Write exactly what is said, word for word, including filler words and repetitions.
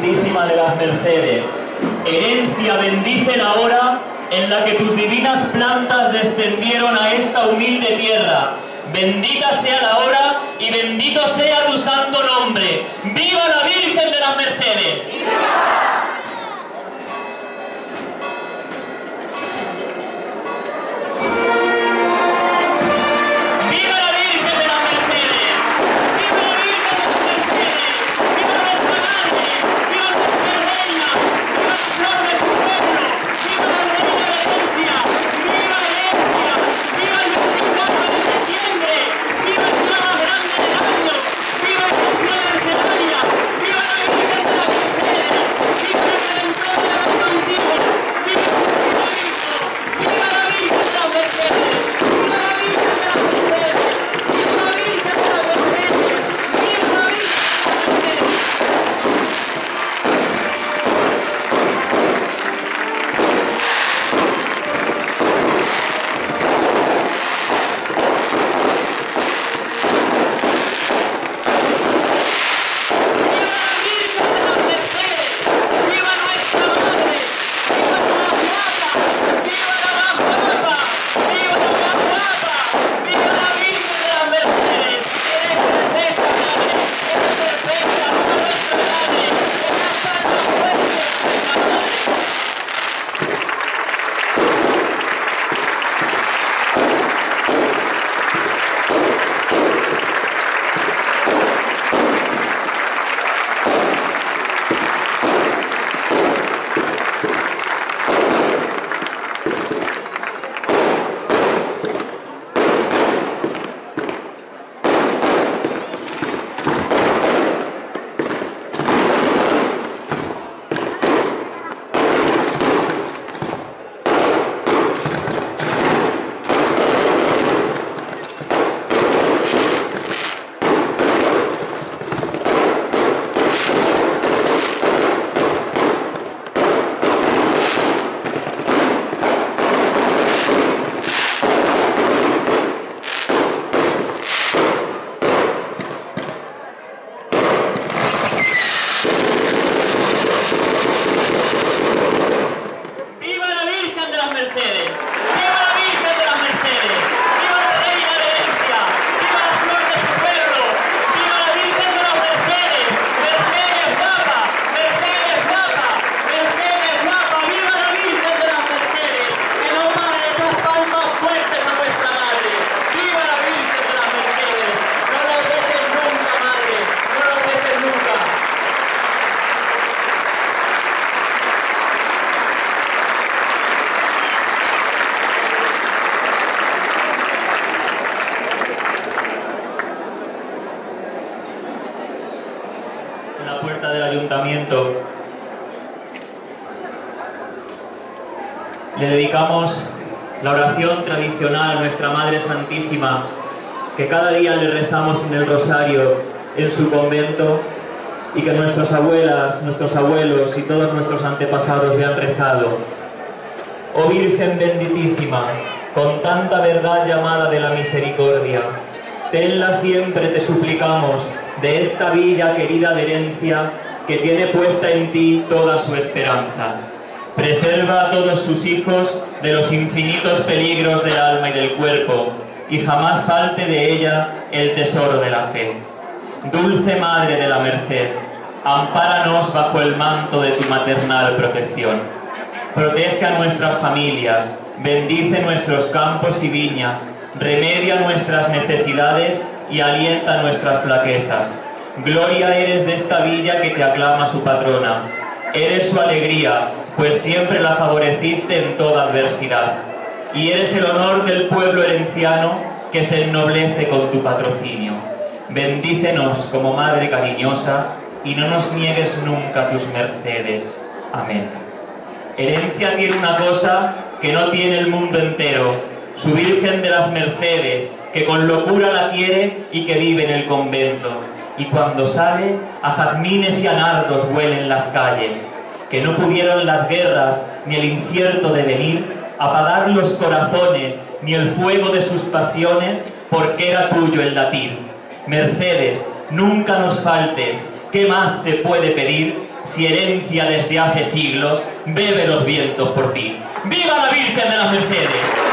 Santísima de las Mercedes, herencia bendice la hora en la que tus divinas plantas descendieron a esta humilde tierra. Bendita sea la hora y bendito sea tu santo nombre. ¡Viva la Virgen de las Mercedes! Le dedicamos la oración tradicional a nuestra Madre Santísima, que cada día le rezamos en el rosario en su convento y que nuestras abuelas, nuestros abuelos y todos nuestros antepasados le han rezado. Oh Virgen benditísima, con tanta verdad llamada de la misericordia, tenla siempre, te suplicamos, de esta villa querida de herencia que tiene puesta en ti toda su esperanza. Preserva a todos sus hijos de los infinitos peligros del alma y del cuerpo, y jamás falte de ella el tesoro de la fe. Dulce Madre de la Merced, ampáranos bajo el manto de tu maternal protección. Protege a nuestras familias, bendice nuestros campos y viñas, remedia nuestras necesidades y alienta nuestras flaquezas. Gloria eres de esta villa que te aclama su patrona. Eres su alegría, pues siempre la favoreciste en toda adversidad. Y eres el honor del pueblo herenciano que se ennoblece con tu patrocinio. Bendícenos como Madre cariñosa y no nos niegues nunca tus mercedes. Amén. Herencia tiene una cosa que no tiene el mundo entero, su Virgen de las Mercedes, que con locura la quiere y que vive en el convento. Y cuando sale, a jazmines y a nardos huelen las calles, que no pudieron las guerras ni el incierto devenir apagar los corazones ni el fuego de sus pasiones, porque era tuyo el latir. Mercedes, nunca nos faltes, ¿qué más se puede pedir si herencia desde hace siglos, bebe los vientos por ti. ¡Viva la Virgen de las Mercedes!